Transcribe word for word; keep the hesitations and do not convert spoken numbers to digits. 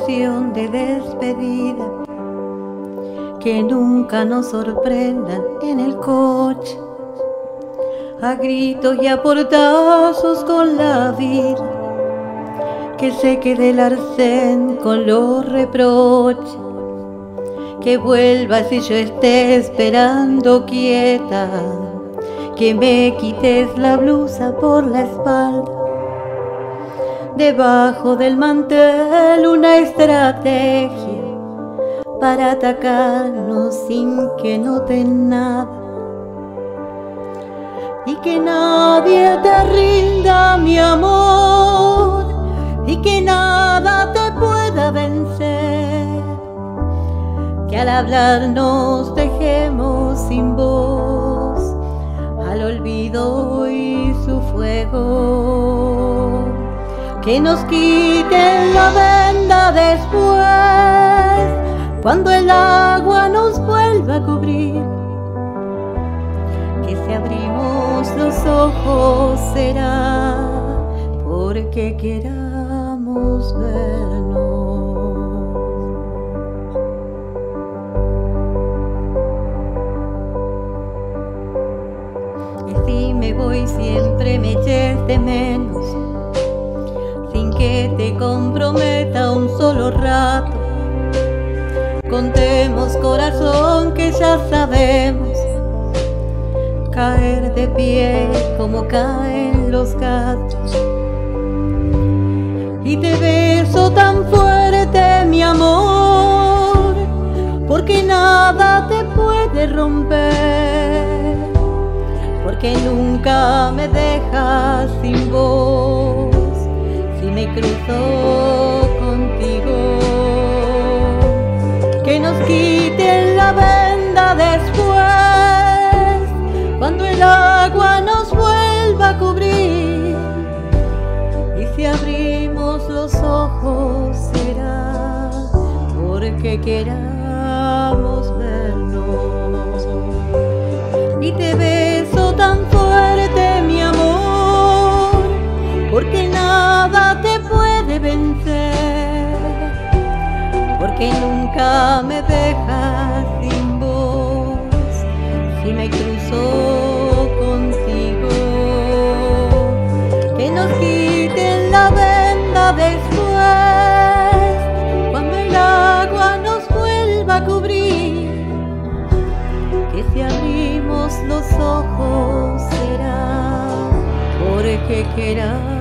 canción de despedida, que nunca nos sorprendan en el coche, a gritos y a portazos con la vida, que se quede el arcén con los reproches, que vuelva si yo esté esperando quieta, que me quites la blusa por la espalda, debajo del mantel una estrategia para atacarnos sin que noten nada, y que nadie te rinda mi amor, y que nada te pueda vencer, que al hablar nos dejemos sin voz, al olvido y su fuego, que nos quiten la venda después, cuando el agua nos vuelva a cubrir, que si abrimos los ojos será porque queramos vernos. Y si me voy siempre me eches de menos, sin que te comprometa un solo rato. Contemos, corazón, que ya sabemos caer de pie como caen los gatos. Y te beso tan fuerte, mi amor, porque nada te puede romper, porque nunca me dejas sin voz si me cruzo contigo. Que nos quiten la venda después, cuando el agua nos vuelva a cubrir, y si abrimos los ojos será porque queramos vernos. Y te beso tan fuerte, mi amor, porque nada te puede vencer, porque nunca me dejas sin voz si me cruzo contigo. Que nos quiten la venda después, cuando el agua nos vuelva a cubrir, que si abrimos los ojos será porque queramos